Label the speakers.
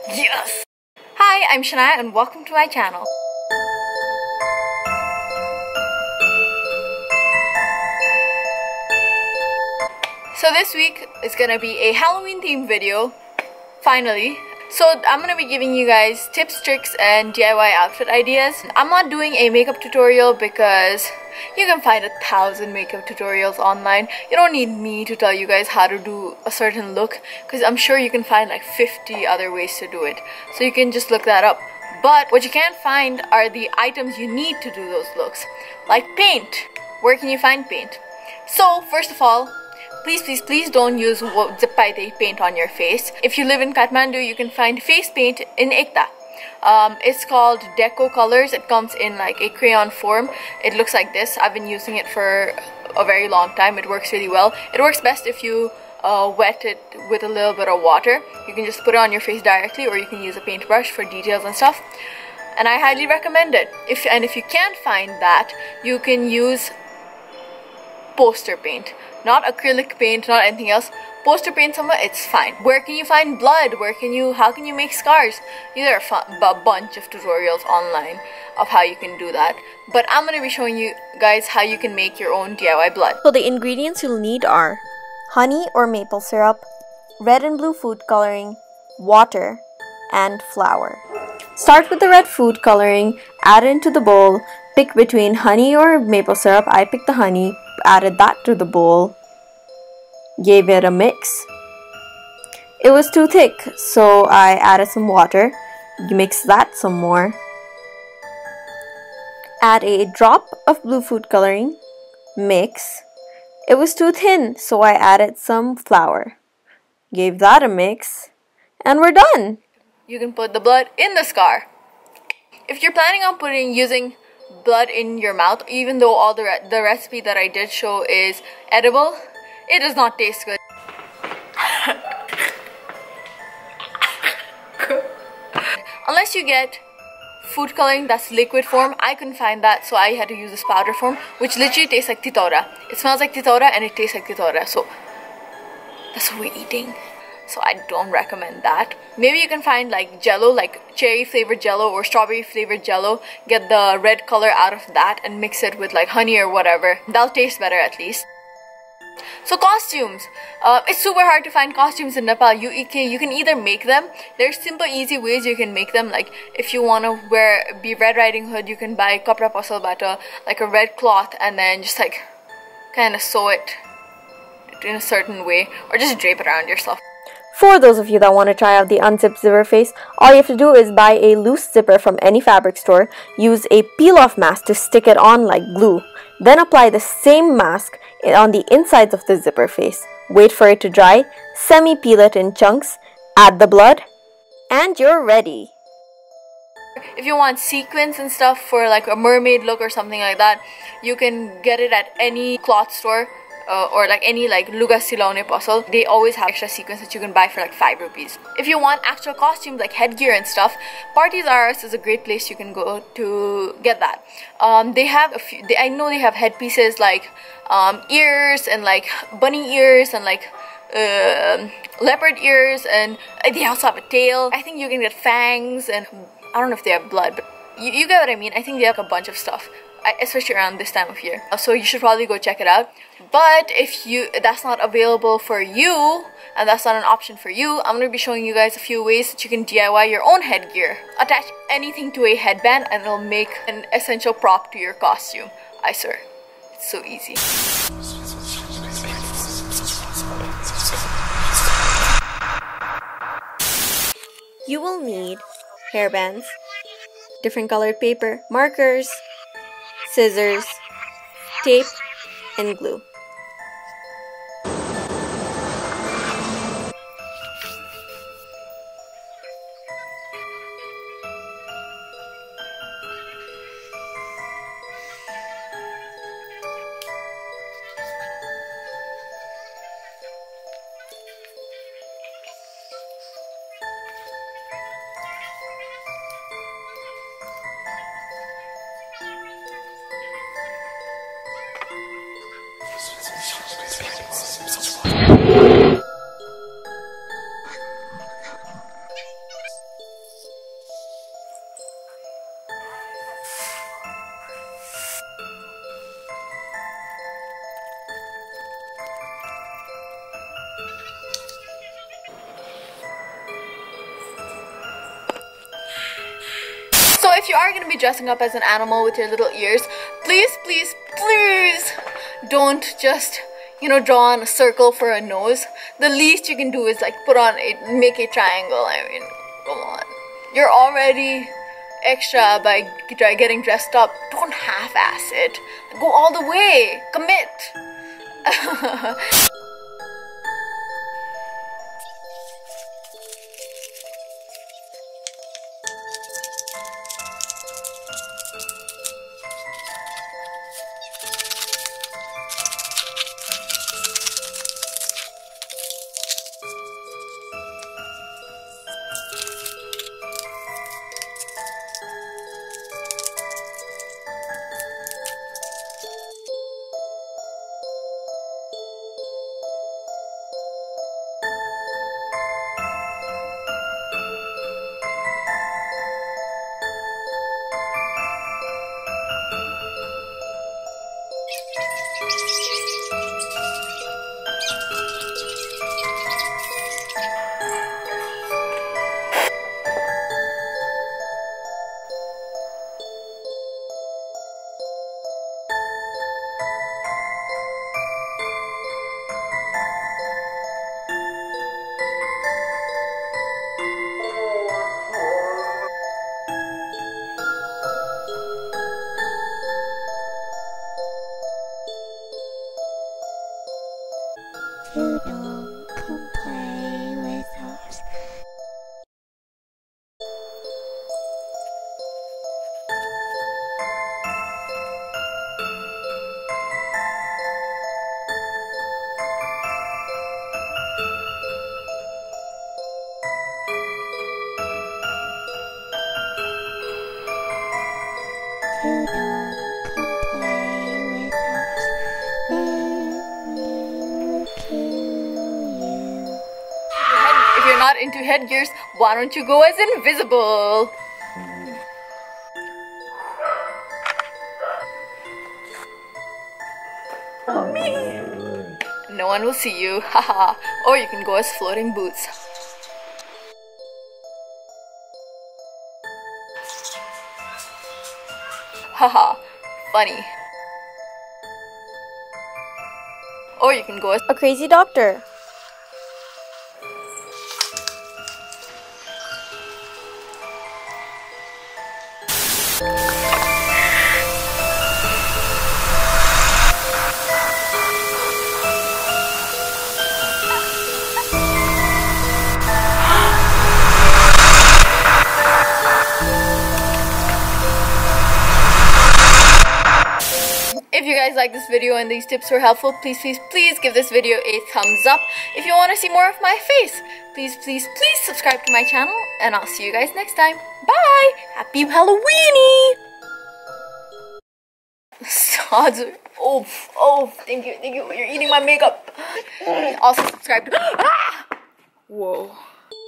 Speaker 1: Yes! Hi, I'm Shania and welcome to my channel. So this week is gonna be a Halloween themed video, finally. So I'm gonna be giving you guys tips, tricks, and DIY outfit ideas. I'm not doing a makeup tutorial because you can find 1,000 makeup tutorials online. You don't need me to tell you guys how to do a certain look because I'm sure you can find like 50 other ways to do it. So you can just look that up. But what you can't find are the items you need to do those looks. Like paint. Where can you find paint? So first of all, please don't use zip paint on your face. If you live in Kathmandu, you can find face paint in Ekta. It's called Deco Colors. It comes in like a crayon form. It looks like this. I've been using it for a very long time. It works really well. It works best if you wet it with a little bit of water. You can just put it on your face directly, or you can use a paintbrush for details and stuff. And I highly recommend it. If you can't find that, you can use poster paint. Not acrylic paint, not anything else. Poster paint somewhere, it's fine. Where can you find blood? How can you make scars? There are a bunch of tutorials online of how you can do that. But I'm going to be showing you guys how you can make your own DIY blood.
Speaker 2: So the ingredients you'll need are honey or maple syrup, red and blue food coloring, water, and flour. Start with the red food coloring, add it into the bowl, pick between honey or maple syrup. I picked the honey, added that to the bowl, gave it a mix. It was too thick, so I added some water, mix that some more. Add a drop of blue food coloring, mix. It was too thin, so I added some flour, gave that a mix, and we're done.
Speaker 1: You can put the blood in the scar. If you're planning on using blood in your mouth, even though all the recipe that I did show is edible, it does not taste good. Unless you get food coloring that's liquid form. I couldn't find that, so I had to use this powder form, which literally tastes like titora. It smells like titora and it tastes like titora, so that's what we're eating. So I don't recommend that. Maybe you can find like jello, like cherry flavored jello or strawberry flavored jello. Get the red color out of that and mix it with like honey or whatever. That'll taste better at least. So costumes. It's super hard to find costumes in Nepal. You can either make them. There's simple easy ways you can make them. Like if you want to be Red Riding Hood, you can buy kapra pasal bata, like a red cloth, and then just like kind of sew it in a certain way, or just drape it around yourself.
Speaker 2: For those of you that want to try out the unzipped zipper face, all you have to do is buy a loose zipper from any fabric store, use a peel-off mask to stick it on like glue, then apply the same mask on the insides of the zipper face. Wait for it to dry, semi-peel it in chunks, add the blood, and you're ready.
Speaker 1: If you want sequins and stuff for like a mermaid look or something like that, you can get it at any cloth store. Or like any like Luga Silaune Puzzle. They always have extra sequins that you can buy for like 5 rupees. If you want actual costumes like headgear and stuff, Parties R Us is a great place you can go to get that. They have a few. I know they have headpieces like ears and like bunny ears and like leopard ears, and they also have a tail. I think you can get fangs, and I don't know if they have blood, but you get what I mean. I think they have a bunch of stuff, especially around this time of year. So you should probably go check it out. But if that's not available for you, and that's not an option for you, I'm going to be showing you guys a few ways that you can DIY your own headgear. Attach anything to a headband and it'll make an essential prop to your costume. I swear, it's so easy.
Speaker 2: You will need hairbands, different colored paper, markers, scissors, tape, and glue.
Speaker 1: So if you are going to be dressing up as an animal with your little ears, please, please, please don't just, draw on a circle for a nose. The least you can do is like make a triangle. I mean, come on. You're already extra by getting dressed up. Don't half-ass it. Go all the way. Commit.
Speaker 3: You don't come play with us. You don't come play with us. Then we will kill you.
Speaker 1: If you're not into headgears, why don't you go as invisible? No one will see you, haha. Or you can go as floating boots. Haha, funny. Or you can go as
Speaker 2: A crazy doctor.
Speaker 1: If you guys like this video and these tips were helpful, please, please, please give this video a thumbs up. If you want to see more of my face, please, please, please subscribe to my channel, and I'll see you guys next time. Bye! Happy Halloweeny! Sods. Oh, thank you. You're eating my makeup. Also subscribe to... Ah! Whoa.